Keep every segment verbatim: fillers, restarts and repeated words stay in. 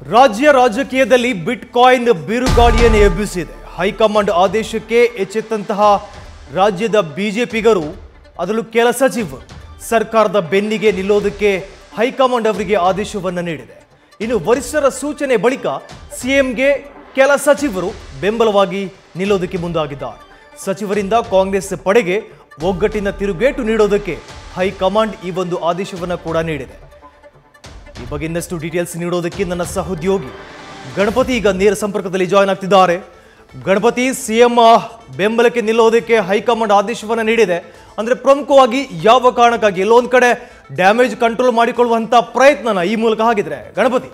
ರಾಜ್ಯ ರಾಜಕೀಯದಲ್ಲಿ bitcoin ಬಿರುಗಾಳಿಯನ್ನು ಎಬ್ಬಿಸಿದೆ. High command ಆದೇಶಕ್ಕೆ ಎಚ್ಚೆತ್ತಂತಹ ರಾಜ್ಯದ ಬಿಜೆಪಿಗರು, ಅದರಲ್ಲೂ ಕೆಲ ಸಚಿವರು ಸರ್ಕಾರದ ಬೆನ್ನಿಗೆ ನಿಲ್ಲೋದಕ್ಕೆ ಹೈಕಮಾಂಡ್ ಅವರಿಗೆ ಆದೇಶವನ್ನು ನೀಡಿದೆ. ಇನ್ನು ವರಿಷ್ಠರ ಸೂಚನೆ ಬಳಿಕ ಸಿಎಂಗೆ ಕೆಲ ಸಚಿವರು ಬೆಂಬಲವಾಗಿ ನಿಲ್ಲೋದಕ್ಕೆ ಮುಂದಾಗಿದ್ದಾರೆ. ಸಚಿವರಿಂದ ಕಾಂಗ್ರೆಸ್ ಪಡೆಗೆ ಒಗ್ಗಟ್ಟಿನ ತಿರುಗೇಟು ನೀಡೋದಕ್ಕೆ ಹೈಕಮಾಂಡ್ ಈ ಒಂದು ಆದೇಶವನ್ನು ಕೂಡ ನೀಡಿದೆ. ಈ ಬಗ್ಗೆ ಇನ್ನಷ್ಟು ಡೀಟೇಲ್ಸ್ ನೀಡೋದಕ್ಕೆ ನನ್ನ ಸಹೋದ್ಯೋಗಿ ಗಣಪತಿ ಈಗ ನೇರ ಸಂಪರ್ಕದಲ್ಲಿ ಜಾಯ್ನ್ ಆಗ್ತಿದ್ದಾರೆ. ಗಣಪತಿ, ಸಿಎಂ ಬೆಂಬಲಕ್ಕೆ ನಿಲ್ಲೋದಕ್ಕೆ ಹೈಕಮಾಂಡ್ ಆದೇಶವನ್ನು ನೀಡಿದೆ ಅಂದ್ರೆ ಪ್ರಮುಖವಾಗಿ ಯಾವ ಕಾರಣಕ್ಕಾಗಿ? ಎಲ್ಲೊಂದ್ ಕಡೆ ಡ್ಯಾಮೇಜ್ ಕಂಟ್ರೋಲ್ ಮಾಡಿಕೊಳ್ಳುವಂತ ಪ್ರಯತ್ನನ ಈ ಮೂಲಕ ಆಗಿದ್ರೆ ಗಣಪತಿ?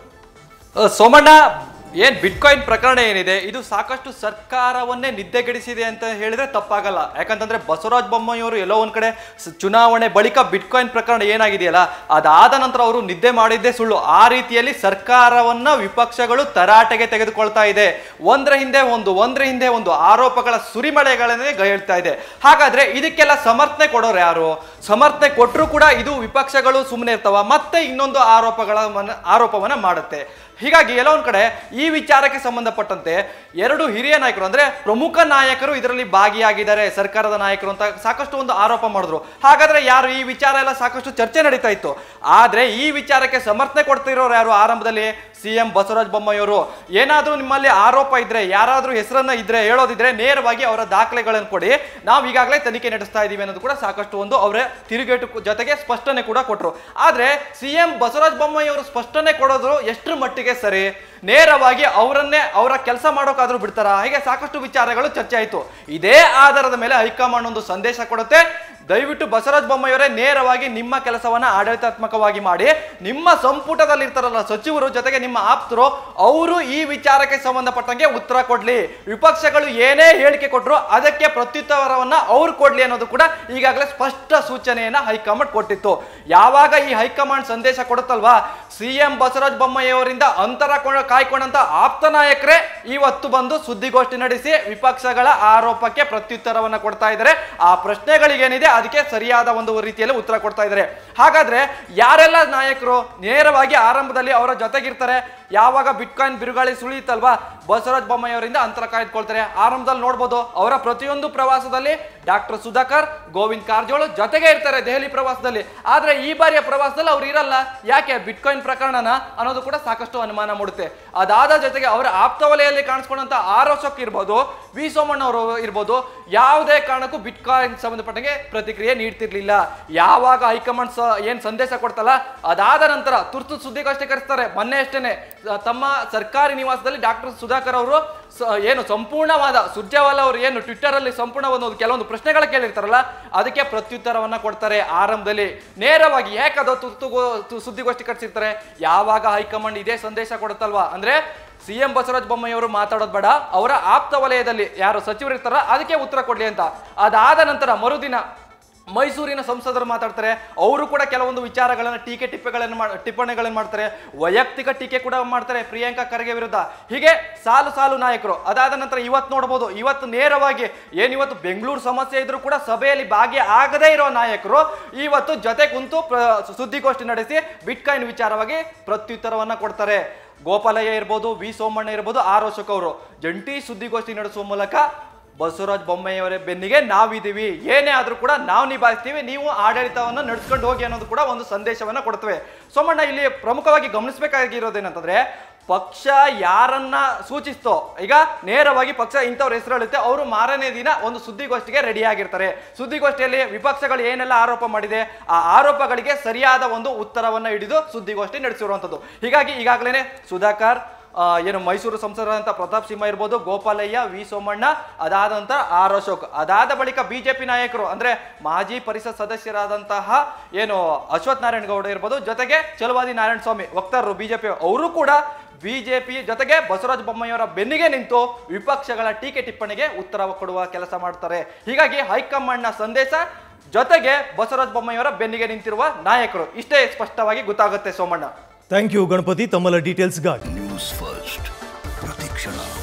ಸೋಮಣ್ಣ, ಏನ್ ಬಿಟ್ಕಾಯಿನ್ ಪ್ರಕರಣ ಏನಿದೆ ಇದು ಸಾಕಷ್ಟು ಸರ್ಕಾರವನ್ನೇ ನಿದ್ದೆಗೆಡಿಸಿದೆ ಅಂತ ಹೇಳಿದ್ರೆ ತಪ್ಪಾಗಲ್ಲ. ಯಾಕಂತಂದ್ರೆ ಬಸವರಾಜ ಬೊಮ್ಮಾಯಿ ಅವರು ಎಲ್ಲೋ ಒಂದ್ ಕಡೆ ಚುನಾವಣೆ ಬಳಿಕ ಬಿಟ್ಕಾಯಿನ್ ಪ್ರಕರಣ ಏನಾಗಿದೆಯಲ್ಲ ಅದಾದ ನಂತರ ಅವರು ನಿದ್ದೆ ಮಾಡಿದ್ದೇ ಸುಳ್ಳು. ಆ ರೀತಿಯಲ್ಲಿ ಸರ್ಕಾರವನ್ನ ವಿಪಕ್ಷಗಳು ತರಾಟೆಗೆ ತೆಗೆದುಕೊಳ್ತಾ ಇದೆ. ಒಂದ್ರ ಹಿಂದೆ ಒಂದು ಒಂದ್ರ ಹಿಂದೆ ಒಂದು ಆರೋಪಗಳ ಸುರಿಮಳೆಗಳನ್ನೇ ಹೇಳ್ತಾ ಇದೆ. ಹಾಗಾದ್ರೆ ಇದಕ್ಕೆಲ್ಲ ಸಮರ್ಥನೆ ಕೊಡೋರು ಯಾರು? ಸಮರ್ಥನೆ ಕೊಟ್ಟರು ಕೂಡ ಇದು ವಿಪಕ್ಷಗಳು ಸುಮ್ಮನೆ ಇರ್ತಾವ, ಮತ್ತೆ ಇನ್ನೊಂದು ಆರೋಪಗಳ ಆರೋಪವನ್ನ ಮಾಡುತ್ತೆ. ಹೀಗಾಗಿ ಎಲ್ಲ ಒಂದ್ ಕಡೆ ಈ ವಿಚಾರಕ್ಕೆ ಸಂಬಂಧಪಟ್ಟಂತೆ ಎರಡು ಹಿರಿಯ ನಾಯಕರು ಅಂದ್ರೆ ಪ್ರಮುಖ ನಾಯಕರು ಇದರಲ್ಲಿ ಭಾಗಿಯಾಗಿದ್ದಾರೆ, ಸರ್ಕಾರದ ನಾಯಕರು ಅಂತ ಸಾಕಷ್ಟು ಒಂದು ಆರೋಪ ಮಾಡಿದ್ರು. ಹಾಗಾದ್ರೆ ಯಾರು? ಈ ವಿಚಾರ ಎಲ್ಲ ಸಾಕಷ್ಟು ಚರ್ಚೆ ನಡೀತಾ ಇತ್ತು. ಆದ್ರೆ ಈ ವಿಚಾರಕ್ಕೆ ಸಮರ್ಥನೆ ಕೊಡ್ತಿರೋರು ಯಾರು? ಆರಂಭದಲ್ಲಿ ಸಿಎಂ ಬಸವರಾಜ ಬೊಮ್ಮಾಯಿ ಅವರು. ಏನಾದ್ರೂ ನಿಮ್ಮಲ್ಲಿ ಆರೋಪ ಇದ್ರೆ, ಯಾರಾದ್ರೂ ಹೆಸರನ್ನ ಇದ್ರೆ ಹೇಳೋದಿದ್ರೆ ನೇರವಾಗಿ ಅವರ ದಾಖಲೆಗಳನ್ನು ಕೊಡಿ, ನಾವು ಈಗಾಗಲೇ ತನಿಖೆ ನಡೆಸ್ತಾ ಇದೀವಿ ಅನ್ನೋದು ಕೂಡ ಸಾಕಷ್ಟು ಒಂದು ಅವರ ತಿರುಗೇಟು ಜೊತೆಗೆ ಸ್ಪಷ್ಟನೆ ಕೂಡ ಕೊಟ್ಟರು. ಆದ್ರೆ ಸಿಎಂ ಬಸವರಾಜ ಬೊಮ್ಮಾಯಿ ಅವರು ಸ್ಪಷ್ಟನೆ ಕೊಡೋದು ಎಷ್ಟರ ಮಟ್ಟಿಗೆ ಸರಿ? ನೇರವಾಗಿ ಅವರನ್ನೇ ಅವರ ಕೆಲಸ ಮಾಡೋಕಾದ್ರೂ ಬಿಡ್ತಾರ? ಹೀಗೆ ಸಾಕಷ್ಟು ವಿಚಾರಗಳು ಚರ್ಚೆ ಆಯಿತು. ಇದೇ ಆಧಾರದ ಮೇಲೆ ಹೈಕಮಾಂಡ್ ಒಂದು ಸಂದೇಶ ಕೊಡುತ್ತೆ, ದಯವಿಟ್ಟು ಬಸವರಾಜ ಬೊಮ್ಮಾಯಿ ಅವರೇ ನೇರವಾಗಿ ನಿಮ್ಮ ಕೆಲಸವನ್ನ ಆಡಳಿತಾತ್ಮಕವಾಗಿ ಮಾಡಿ, ನಿಮ್ಮ ಸಂಪುಟದಲ್ಲಿ ಇರ್ತಾರಲ್ಲ ಸಚಿವರು ಜೊತೆಗೆ ನಿಮ್ಮ ಆಪ್ತರು, ಅವರು ಈ ವಿಚಾರಕ್ಕೆ ಸಂಬಂಧಪಟ್ಟಂಗೆ ಉತ್ತರ ಕೊಡ್ಲಿ. ವಿಪಕ್ಷಗಳು ಏನೇ ಹೇಳಿಕೆ ಕೊಟ್ಟರು ಅದಕ್ಕೆ ಪ್ರತ್ಯುತ್ತರವನ್ನ ಅವ್ರು ಕೊಡ್ಲಿ ಅನ್ನೋದು ಕೂಡ ಈಗಾಗಲೇ ಸ್ಪಷ್ಟ ಸೂಚನೆಯನ್ನ ಹೈಕಮಾಂಡ್ ಕೊಟ್ಟಿತ್ತು. ಯಾವಾಗ ಈ ಹೈಕಮಾಂಡ್ ಸಂದೇಶ ಕೊಡುತ್ತಲ್ವಾ, ಸಿಎಂ ಬಸವರಾಜ ಬೊಮ್ಮಾಯಿ ಅವರಿಂದ ಅಂತರ ಕಾಯ್ಕೊಂಡಂತ ಆಪ್ತ ನಾಯಕರೇ ಇವತ್ತು ಬಂದು ಸುದ್ದಿಗೋಷ್ಠಿ ನಡೆಸಿ ವಿಪಕ್ಷಗಳ ಆರೋಪಕ್ಕೆ ಪ್ರತ್ಯುತ್ತರವನ್ನ ಕೊಡ್ತಾ ಇದ್ದಾರೆ. ಆ ಪ್ರಶ್ನೆಗಳಿಗೇನಿದೆ ಅದಕ್ಕೆ ಸರಿಯಾದ ಒಂದು ರೀತಿಯಲ್ಲಿ ಉತ್ತರ ಕೊಡ್ತಾ ಇದ್ದಾರೆ. ಹಾಗಾದ್ರೆ ಯಾರೆಲ್ಲ ನಾಯಕರು ನೇರವಾಗಿ ಆರಂಭದಲ್ಲಿ ಅವರ ಜೊತೆಗಿರ್ತಾರೆ? ಯಾವಾಗ ಬಿಟ್ಕಾಯಿನ್ ಬಿರುಗಾಳಿ ಸುಳಿಯುತ್ತಲ್ವಾ, ಬಸವರಾಜ ಬೊಮ್ಮಾಯಿ ಅವರಿಂದ ಅಂತರ ಕಾಯ್ದುಕೊಳ್ತಾರೆ. ಆರಂಭದಲ್ಲಿ ನೋಡ್ಬೋದು ಅವರ ಪ್ರತಿಯೊಂದು ಪ್ರವಾಸದಲ್ಲಿ ಡಾಕ್ಟರ್ ಸುಧಾಕರ್, ಗೋವಿಂದ್ ಕಾರಜೋಳ ಜೊತೆಗೆ ಇರ್ತಾರೆ ದೆಹಲಿ ಪ್ರವಾಸದಲ್ಲಿ. ಆದ್ರೆ ಈ ಬಾರಿಯ ಪ್ರವಾಸದಲ್ಲಿ ಅವ್ರು ಇರಲ್ಲ. ಯಾಕೆ? ಬಿಟ್ಕಾಯಿನ್ ಪ್ರಕರಣನ ಅನ್ನೋದು ಕೂಡ ಸಾಕಷ್ಟು ಅನುಮಾನ ಮೂಡುತ್ತೆ. ಅದಾದ ಜೊತೆಗೆ ಅವರ ಆಪ್ತ ವಲಯದಲ್ಲಿ ಕಾಣಿಸ್ಕೊಂಡಂತ ಆರ್ ಅಶೋಕ್ ಇರ್ಬೋದು, ವಿ ಸೋಮಣ್ಣ ಅವರು ಇರ್ಬೋದು, ಯಾವುದೇ ಕಾರಣಕ್ಕೂ ಬಿಟ್ಕಾಯಿನ್ ಸಂಬಂಧಪಟ್ಟಂಗೆ ಪ್ರತಿಕ್ರಿಯೆ ನೀಡ್ತಿರ್ಲಿಲ್ಲ. ಯಾವಾಗ ಹೈಕಮಾಂಡ್ ಏನ್ ಸಂದೇಶ ಕೊಡ್ತಲ್ಲ ಅದಾದ ನಂತರ ತುರ್ತು ಸುದ್ದಿಗೋಷ್ಠಿ ಕರೆಸ್ತಾರೆ. ಮೊನ್ನೆ ಅಷ್ಟೇನೆ ತಮ್ಮ ಸರ್ಕಾರಿ ನಿವಾಸದಲ್ಲಿ ಡಾಕ್ಟರ್ ಸುಧಾಕರ್ ಅವರು ಏನು ಸಂಪೂರ್ಣವಾದ ಸುರ್ಜೇವಾಲಾ ಅವರು ಏನು ಟ್ವಿಟ್ಟರ್ ಅಲ್ಲಿ ಸಂಪೂರ್ಣ ಒಂದು ಕೆಲವೊಂದು ಪ್ರಶ್ನೆಗಳ ಕೇಳಿರ್ತಾರಲ್ಲ ಅದಕ್ಕೆ ಪ್ರತ್ಯುತ್ತರವನ್ನ ಕೊಡ್ತಾರೆ. ಆರಂಭದಲ್ಲಿ ನೇರವಾಗಿ ಯಾಕದು ತುರ್ತು ಸುದ್ದಿಗೋಷ್ಠಿ ಕರೆಸಿರ್ತಾರೆ? ಯಾವಾಗ ಹೈಕಮಾಂಡ್ ಇದೇ ಸಂದೇಶ ಕೊಡುತ್ತಲ್ವಾ, ಅಂದ್ರೆ ಸಿಎಂ ಬಸವರಾಜ ಬೊಮ್ಮಾಯಿ ಅವರು ಮಾತಾಡೋದು ಬೇಡ, ಅವರ ಆಪ್ತ ವಲಯದಲ್ಲಿ ಯಾರು ಸಚಿವರು ಇರ್ತಾರ ಅದಕ್ಕೆ ಉತ್ತರ ಕೊಡ್ಲಿ ಅಂತ. ಅದಾದ ನಂತರ ಮರುದಿನ ಮೈಸೂರಿನ ಸಂಸದರು ಮಾತಾಡ್ತಾರೆ. ಅವರು ಕೂಡ ಕೆಲವೊಂದು ವಿಚಾರಗಳನ್ನು ಟೀಕೆ ಟಿಪ್ಪೆಗಳನ್ನು ಟಿಪ್ಪಣಿಗಳನ್ನು ಮಾಡ್ತಾರೆ. ವೈಯಕ್ತಿಕ ಟೀಕೆ ಕೂಡ ಮಾಡ್ತಾರೆ ಪ್ರಿಯಾಂಕಾ ಖರ್ಗೆ ವಿರುದ್ಧ. ಹೀಗೆ ಸಾಲು ಸಾಲು ನಾಯಕರು. ಅದಾದ ನಂತರ ಇವತ್ತು ನೋಡ್ಬೋದು, ಇವತ್ತು ನೇರವಾಗಿ ಏನ್ ಇವತ್ತು ಬೆಂಗಳೂರು ಸಮಸ್ಯೆ ಇದ್ರೂ ಕೂಡ ಸಭೆಯಲ್ಲಿ ಭಾಗಿ ಆಗದೇ ಇರೋ ನಾಯಕರು ಇವತ್ತು ಜೊತೆ ಕುಂತು ಸುದ್ದಿಗೋಷ್ಠಿ ನಡೆಸಿ ಬಿಟ್ಕಾಯಿನ್ ವಿಚಾರವಾಗಿ ಪ್ರತ್ಯುತ್ತರವನ್ನ ಕೊಡ್ತಾರೆ. ಗೋಪಾಲಯ್ಯ ಇರ್ಬೋದು, ವಿ ಸೋಮಣ್ಣ ಇರ್ಬೋದು, ಆರ್ ಅಶೋಕ್ ಅವರು ಜಂಟಿ ಸುದ್ದಿಗೋಷ್ಠಿ ನಡೆಸುವ ಮೂಲಕ ಬಸವರಾಜ ಬೊಮ್ಮಾಯಿ ಅವರ ಬೆನ್ನಿಗೆ ನಾವಿದ್ದೀವಿ, ಏನೇ ಆದ್ರೂ ಕೂಡ ನಾವು ನಿಭಾಯಿಸ್ತೀವಿ, ನೀವು ಆಡಳಿತವನ್ನು ನಡೆಸ್ಕೊಂಡು ಹೋಗಿ ಅನ್ನೋದು ಕೂಡ ಒಂದು ಸಂದೇಶವನ್ನ ಕೊಡ್ತೇವೆ. ಸೋಮಣ್ಣ, ಇಲ್ಲಿ ಪ್ರಮುಖವಾಗಿ ಗಮನಿಸಬೇಕಾಗಿರೋದೇನಂತಂದ್ರೆ ಪಕ್ಷ ಯಾರನ್ನ ಸೂಚಿಸ್ತೋ, ಈಗ ನೇರವಾಗಿ ಪಕ್ಷ ಇಂಥವ್ರ ಹೆಸರು ಹೇಳುತ್ತೆ, ಅವರು ಮಾರನೇ ದಿನ ಒಂದು ಸುದ್ದಿಗೋಷ್ಠಿಗೆ ರೆಡಿ ಆಗಿರ್ತಾರೆ. ಸುದ್ದಿಗೋಷ್ಠಿಯಲ್ಲಿ ವಿಪಕ್ಷಗಳು ಏನೆಲ್ಲ ಆರೋಪ ಮಾಡಿದೆ ಆ ಆರೋಪಗಳಿಗೆ ಸರಿಯಾದ ಒಂದು ಉತ್ತರವನ್ನ ಹಿಡಿದು ಸುದ್ದಿಗೋಷ್ಠಿ ನಡೆಸಿರುವಂಥದ್ದು. ಹೀಗಾಗಿ ಈಗಾಗಲೇ ಸುಧಾಕರ್, ಏನು ಮೈಸೂರು ಸಂಸದರಾದಂಥ ಪ್ರತಾಪ್ ಸಿಂಹ ಇರ್ಬೋದು, ಗೋಪಾಲಯ್ಯ, ವಿ ಸೋಮಣ್ಣ, ಅದಾದ ನಂತರ ಆರ್ ಅಶೋಕ್, ಅದಾದ ಬಳಿಕ ಬಿಜೆಪಿ ನಾಯಕರು ಅಂದ್ರೆ ಮಾಜಿ ಪರಿಷತ್ ಸದಸ್ಯರಾದಂತಹ ಏನು ಅಶ್ವಥ್ ನಾರಾಯಣ ಗೌಡ ಇರ್ಬೋದು, ಜೊತೆಗೆ ಚಲವಾದಿ ನಾರಾಯಣ ಸ್ವಾಮಿ ವಕ್ತಾರರು ಬಿಜೆಪಿ, ಅವರು ಕೂಡ ಬಿಜೆಪಿ ಜೊತೆಗೆ ಬಸವರಾಜ ಬೊಮ್ಮಾಯಿ ಅವರ ಬೆನ್ನಿಗೆ ನಿಂತು ವಿಪಕ್ಷಗಳ ಟೀಕೆ ಟಿಪ್ಪಣಿಗೆ ಉತ್ತರ ಕೊಡುವ ಕೆಲಸ ಮಾಡ್ತಾರೆ. ಹೀಗಾಗಿ ಹೈಕಮಾಂಡ್ ನ ಸಂದೇಶ ಜೊತೆಗೆ ಬಸವರಾಜ ಬೊಮ್ಮಾಯಿ ಅವರ ಬೆನ್ನಿಗೆ ನಿಂತಿರುವ ನಾಯಕರು, ಇಷ್ಟೇ ಸ್ಪಷ್ಟವಾಗಿ ಗೊತ್ತಾಗುತ್ತೆ. ಸೋಮಣ್ಣ, ಥ್ಯಾಂಕ್ ಯು ಗಣಪತಿ, ತಮ್ಮೆಲ್ಲ ಡೀಟೇಲ್ಸ್ಗಾಗಿ. ನ್ಯೂಸ್ ಫಸ್ಟ್ ಪ್ರತಿಕ್ಷಣ.